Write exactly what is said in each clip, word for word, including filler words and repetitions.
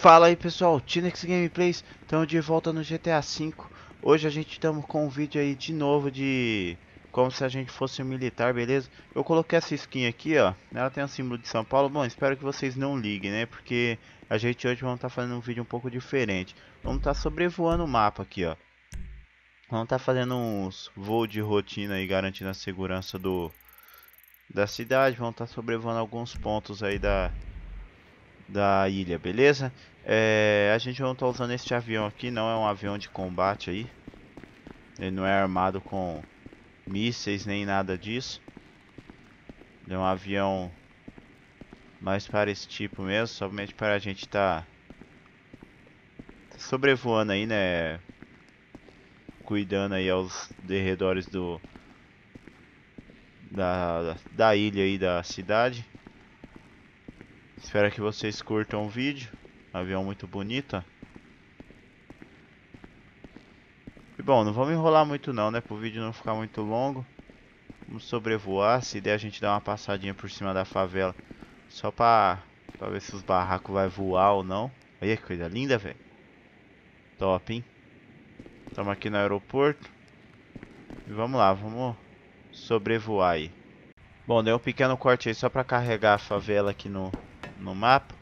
Fala aí pessoal, Tinex Gameplays, estamos de volta no G T A cinco. Hoje a gente estamos com um vídeo aí de novo de como se a gente fosse um militar, beleza? Eu coloquei essa skin aqui, ó, ela tem o símbolo de São Paulo. Bom, espero que vocês não liguem, né? Porque a gente hoje vamos estar fazendo um vídeo um pouco diferente. Vamos estar sobrevoando o mapa aqui, ó. Vamos estar fazendo uns voos de rotina aí, garantindo a segurança do da cidade. Vamos estar sobrevoando alguns pontos aí da da ilha, beleza? É, a gente não está usando este avião aqui, não é um avião de combate aí. Ele não é armado com mísseis nem nada disso. Ele é um avião mais para esse tipo mesmo, somente para a gente estar tá sobrevoando aí, né? Cuidando aí aos derredores do da, da ilha aí da cidade. Espero que vocês curtam o vídeo. Avião muito bonito, ó. E bom, não vamos enrolar muito não, né? Para o vídeo não ficar muito longo. Vamos sobrevoar. Se der, a gente dá uma passadinha por cima da favela. Só pra, pra ver se os barracos vai voar ou não. Olha que coisa linda, velho. Top, hein? Estamos aqui no aeroporto. E vamos lá, vamos sobrevoar aí. Bom, deu um pequeno corte aí só pra carregar a favela aqui no, no mapa.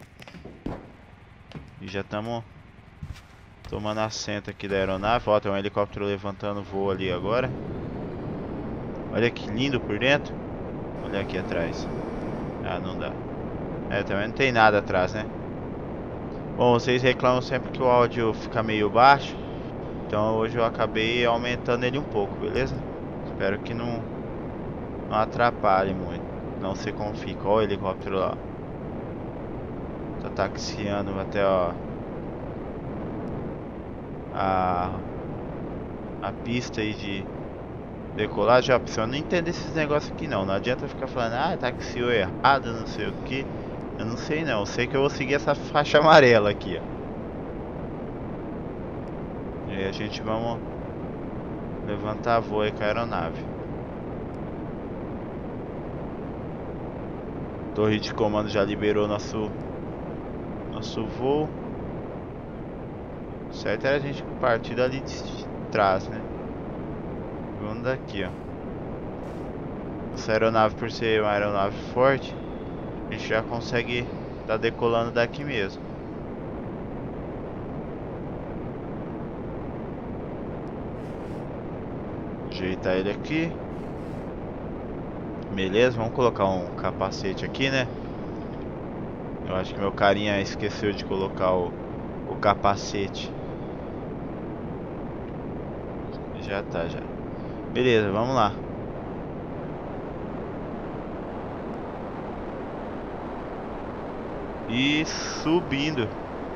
E já estamos tomando assento aqui da aeronave. Ó, tem um helicóptero levantando voo ali agora. Olha que lindo por dentro. Olha aqui atrás. Ah, não dá. É, também não tem nada atrás, né? Bom, vocês reclamam sempre que o áudio fica meio baixo. Então hoje eu acabei aumentando ele um pouco, beleza? Espero que não, não atrapalhe muito. Não sei como fica. Olha o helicóptero lá. Tá taxiando até, ó, a, a pista aí de decolagem. Ó, pessoal, não entendo esses negócios aqui não. Não adianta ficar falando, ah, taxiou errado, não sei o que. Eu não sei não. Eu sei que eu vou seguir essa faixa amarela aqui, ó. E aí a gente vamos levantar voo aí com a aeronave. Torre de comando já liberou nosso nosso voo. Certo era a gente partir dali de trás, né? Vamos daqui, ó. Essa aeronave, por ser uma aeronave forte, a gente já consegue estar decolando daqui mesmo. Ajeitar ele aqui. Beleza, vamos colocar um capacete aqui, né? Eu acho que meu carinha esqueceu de colocar o, o capacete. Já tá, já. Beleza, vamos lá. E subindo.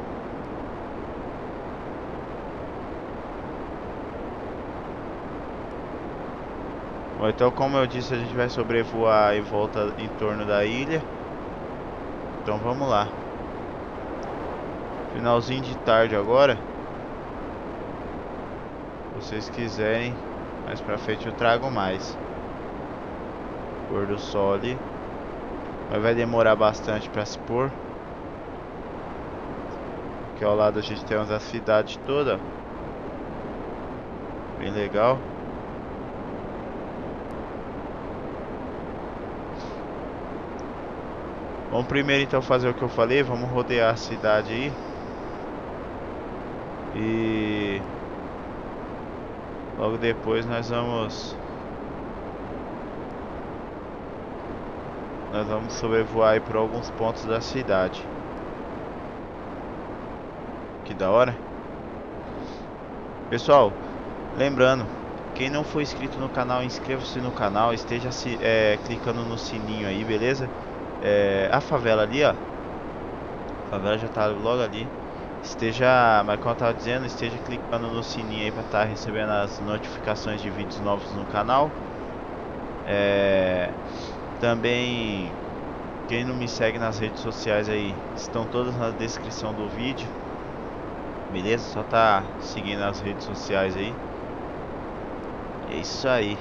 Bom, então como eu disse, a gente vai sobrevoar em volta em torno da ilha. Então vamos lá. Finalzinho de tarde agora. Se vocês quiserem, mais pra frente eu trago mais. Pôr do sol ali. Mas vai demorar bastante pra se pôr. Aqui ao lado a gente tem a cidade toda. Bem legal. Vamos primeiro então fazer o que eu falei. Vamos rodear a cidade aí. E logo depois nós vamos Nós vamos sobrevoar aí por alguns pontos da cidade. Que da hora. Pessoal, lembrando, quem não for inscrito no canal, inscreva-se no canal. Esteja se, é, clicando no sininho aí, beleza? É, a favela ali, ó. A favela já tá logo ali. Esteja, mas como eu tava dizendo, esteja clicando no sininho aí pra estar tá recebendo as notificações de vídeos novos no canal. É, também, quem não me segue nas redes sociais aí, estão todas na descrição do vídeo. Beleza? Só tá seguindo as redes sociais aí. É isso aí.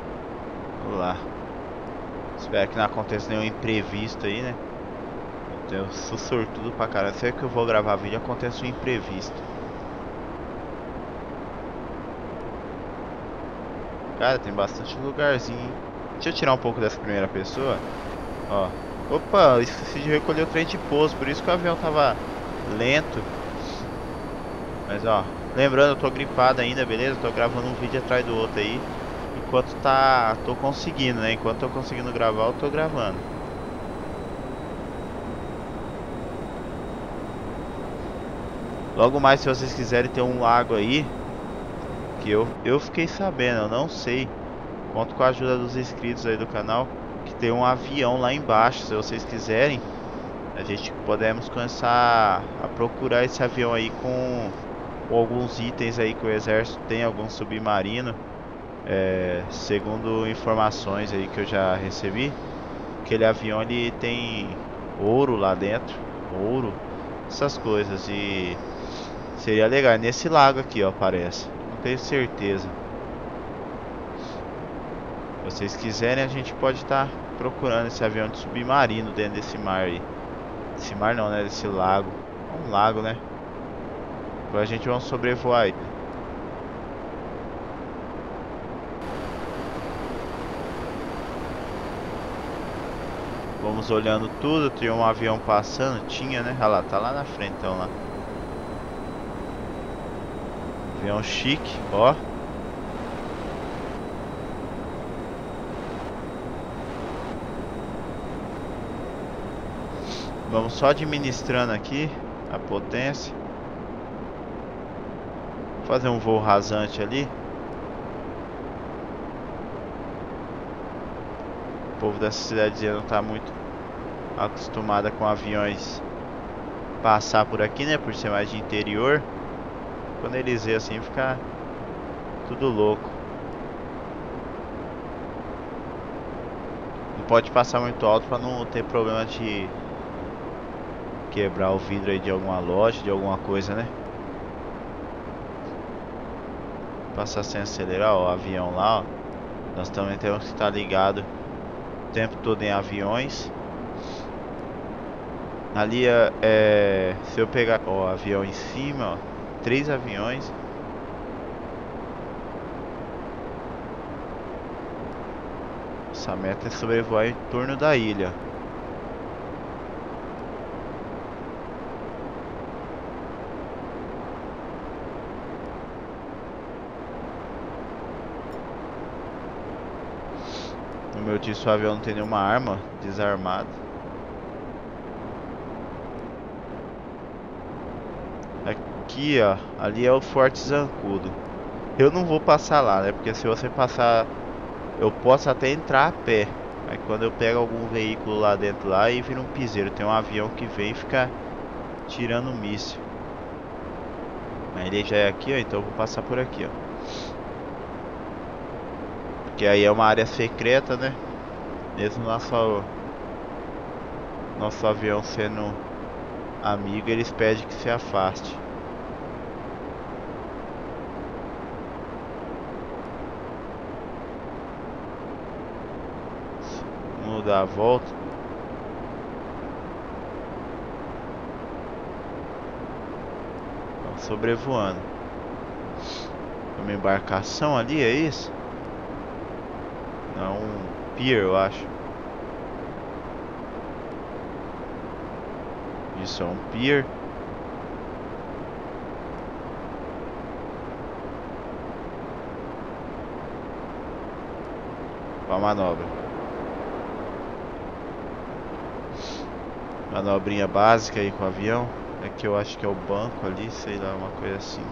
Vamos lá. Espero que não aconteça nenhum imprevisto aí, né? Eu sou sortudo pra caramba. Sempre que eu vou gravar vídeo acontece um imprevisto. Cara, tem bastante lugarzinho, hein? Deixa eu tirar um pouco dessa primeira pessoa. Ó. Opa, eu esqueci de recolher o trem de pouso. Por isso que o avião tava lento. Mas ó, lembrando, eu tô gripado ainda, beleza? Tô gravando um vídeo atrás do outro aí. Enquanto tá... tô conseguindo, né? Enquanto tô conseguindo gravar, eu tô gravando. Logo mais, se vocês quiserem ter um lago aí, que eu, eu fiquei sabendo, eu não sei. Conto com a ajuda dos inscritos aí do canal, que tem um avião lá embaixo. Se vocês quiserem, a gente podemos começar a procurar esse avião aí com, com alguns itens aí que o exército tem, algum submarino. É, segundo informações aí que eu já recebi, aquele avião ele tem ouro lá dentro, ouro, essas coisas, e seria legal. Nesse lago aqui, ó, parece. Não tenho certeza. Se vocês quiserem, a gente pode estar procurando esse avião de submarino dentro desse mar aí. Esse mar não, né? Desse lago. É um lago, né? Depois a gente vai sobrevoar ele. Vamos olhando tudo. Tinha um avião passando. Tinha, né? Olha lá, tá lá na frente então lá. Avião chique, ó. Vamos só administrando aqui a potência. Fazer um voo rasante ali. O povo dessa cidadezinha não tá muito acostumado com aviões passar por aqui, né? Por ser mais de interior. Quando eles veem assim, fica tudo louco. Não pode passar muito alto para não ter problema de quebrar o vidro aí de alguma loja, de alguma coisa, né? Passar sem acelerar, ó, o avião lá, ó. Nós também temos que estar ligado o tempo todo em aviões. Ali é, é se eu pegar, ó, avião em cima, ó, três aviões. Essa meta é sobrevoar em torno da ilha. No meu disso o avião não tem nenhuma arma, desarmado. Aqui, ó, ali é o Forte Zancudo. Eu não vou passar lá, né? Porque se você passar, eu posso até entrar a pé. Aí quando eu pego algum veículo lá dentro lá e vira um piseiro. Tem um avião que vem e fica tirando míssil. Mas ele já é aqui, ó, então eu vou passar por aqui, ó. Porque aí é uma área secreta, né? Mesmo nosso, nosso avião sendo amigo, eles pedem que se afaste. Vamos dar a volta. Estamos sobrevoando. Uma embarcação ali, é isso? Não, um pier, eu acho. Isso é um pier. Para a manobra. Manobrinha básica aí com o avião. Aqui eu acho que é o banco ali, sei lá, uma coisa assim.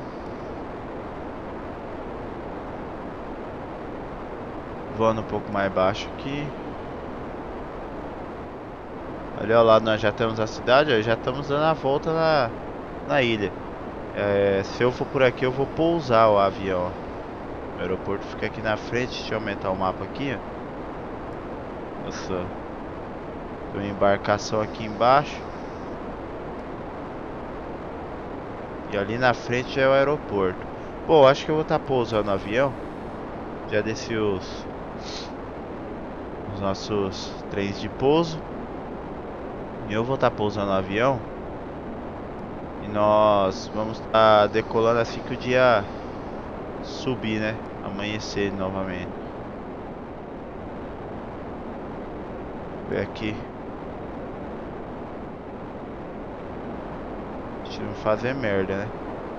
Voando um pouco mais baixo aqui. Ali ao lado nós já temos a cidade, ó, já estamos dando a volta na, na ilha. É, se eu for por aqui eu vou pousar o avião. O aeroporto fica aqui na frente, deixa eu aumentar o mapa aqui, ó. Nossa, tem uma embarcação aqui embaixo. E ali na frente é o aeroporto. Bom, acho que eu vou estar pousando o avião. Já desci os, os nossos trens de pouso. Eu vou estar pousando no avião. E nós vamos estar decolando assim que o dia subir, né? Amanhecer novamente. Vou ver aqui. Deixa eu não fazer merda, né?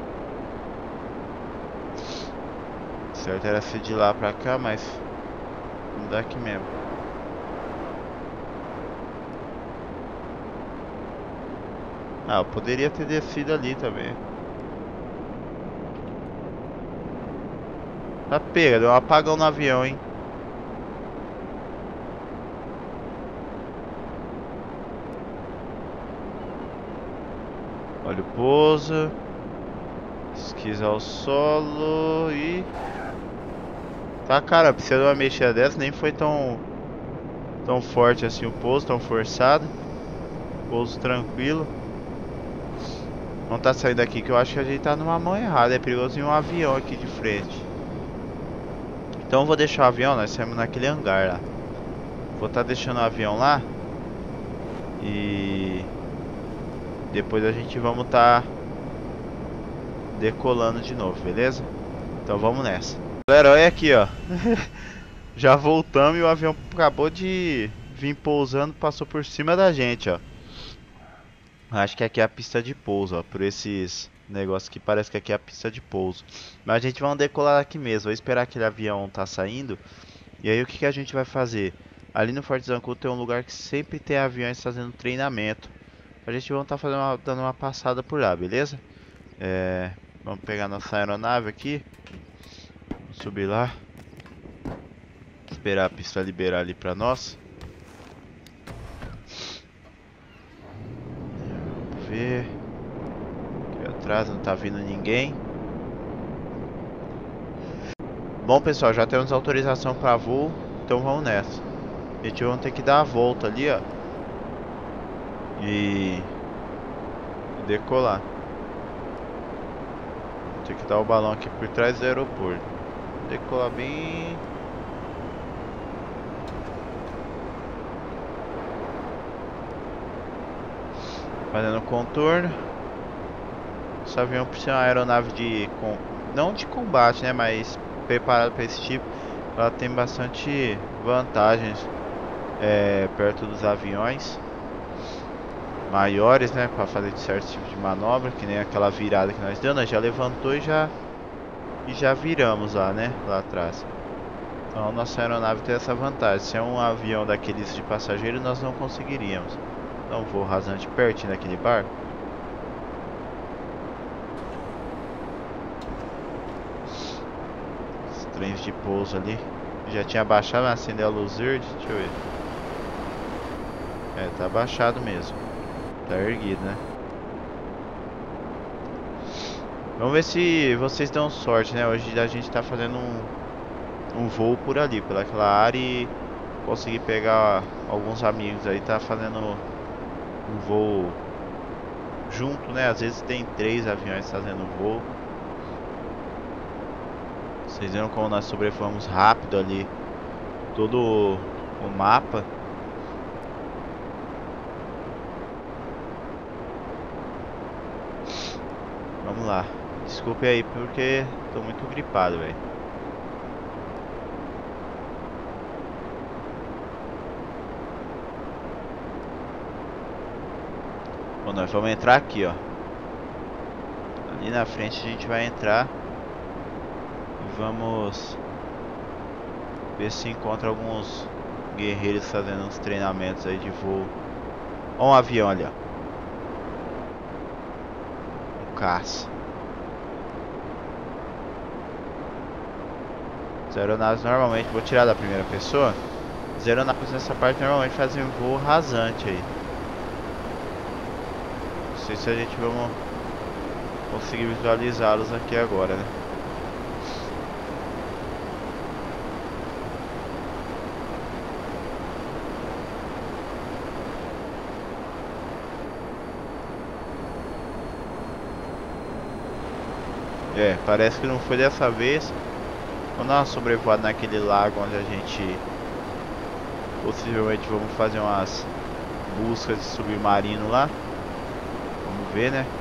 Certo era ser de lá pra cá, mas não dá aqui mesmo. Ah, eu poderia ter descido ali também. Tá pega, deu um apagão no avião, hein? Olha o pouso. Esquiza ao solo e... Tá, cara, precisa de uma mexida dessa, nem foi tão... Tão forte assim o pouso, tão forçado. Pouso tranquilo. Vamos tá saindo daqui que eu acho que a gente tá numa mão errada. É perigoso ir um avião aqui de frente. Então eu vou deixar o avião, nós saímos naquele hangar lá. Vou tá deixando o avião lá. E... Depois a gente vamos tá... Decolando de novo, beleza? Então vamos nessa. Galera, olha aqui, ó. Já voltamos e o avião acabou de vir pousando, passou por cima da gente, ó. Acho que aqui é a pista de pouso, ó. Por esses negócios que parece que aqui é a pista de pouso. Mas a gente vai decolar aqui mesmo. Vou esperar aquele avião tá saindo. E aí o que, que a gente vai fazer? Ali no Forte Zancudo tem um lugar que sempre tem aviões fazendo treinamento. A gente vai estar fazendo uma, dando uma passada por lá, beleza? É, vamos pegar nossa aeronave aqui. Vamos subir lá. Esperar a pista liberar ali pra nós. Vamos ver. Aqui atrás não tá vindo ninguém. Bom, pessoal, já temos autorização para voo, então vamos nessa. A gente vai ter que dar a volta ali, ó. E... e decolar. Vou ter que dar o balão aqui por trás do aeroporto. Decolar bem... Fazendo contorno. Esse avião precisa ser uma aeronave de... Com... não de combate, né, mas... preparado para esse tipo. Ela tem bastante vantagens é, perto dos aviões maiores, né, para fazer certo tipo de manobra, que nem aquela virada que nós deu, nós já levantou e já e já viramos lá, né, lá atrás. Então nossa aeronave tem essa vantagem. Se é um avião daqueles de passageiro, nós não conseguiríamos. Então voo rasante pertinho daquele barco. Trens de pouso ali. Já tinha baixado, mas acendeu a luz verde. Deixa eu ver. É, tá baixado mesmo. Tá erguido, né? Vamos ver se vocês dão sorte, né? Hoje a gente tá fazendo um, um voo por ali, pelaquela área, e conseguir pegar alguns amigos aí. Tá fazendo um voo junto, né? Às vezes tem três aviões fazendo voo. Vocês viram como nós sobrevoamos rápido ali todo o mapa. Vamos lá. Desculpe aí porque tô muito gripado, velho. Bom, nós vamos entrar aqui, ó. Ali na frente a gente vai entrar. E vamos ver se encontra alguns guerreiros fazendo uns treinamentos aí de voo. Olha um avião ali, ó. Um caça. As aeronaves normalmente, vou tirar da primeira pessoa. As aeronaves nessa parte normalmente fazem voo rasante aí. Não sei se a gente vamos conseguir visualizá-los aqui agora, né? É, parece que não foi dessa vez. Vamos dar uma sobrevoada naquele lago onde a gente possivelmente vamos fazer umas busca de submarino lá. Vamos ver, né?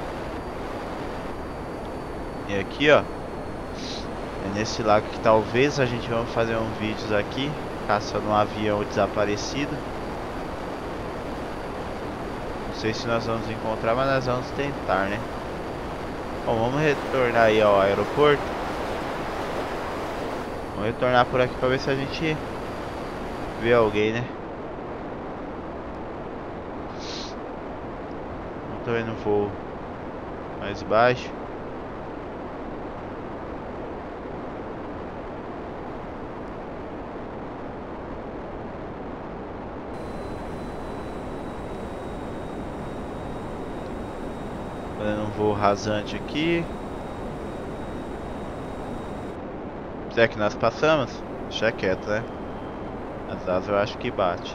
E aqui, ó, é nesse lago que talvez a gente vamos fazer um vídeos aqui, caçando um avião desaparecido. Não sei se nós vamos encontrar, mas nós vamos tentar, né? Bom, vamos retornar aí ao aeroporto. Vamos retornar por aqui pra ver se a gente vê alguém, né? Não tô vendo voo mais baixo. Fazendo um voo rasante aqui. Será que nós passamos? Deixa quieto, né? As asas eu acho que bate.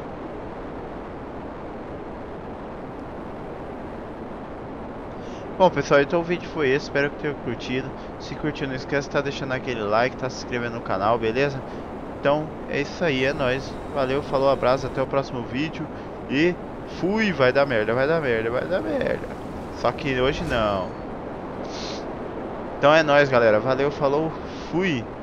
Bom, pessoal, então o vídeo foi esse. Espero que tenham curtido. Se curtiu, não esquece de estar deixando aquele like, tá se inscrevendo no canal, beleza? Então é isso aí, é nóis. Valeu, falou, abraço, até o próximo vídeo. E fui, vai dar merda, vai dar merda, vai dar merda. Só que hoje não. Então é nóis, galera. Valeu, falou, fui.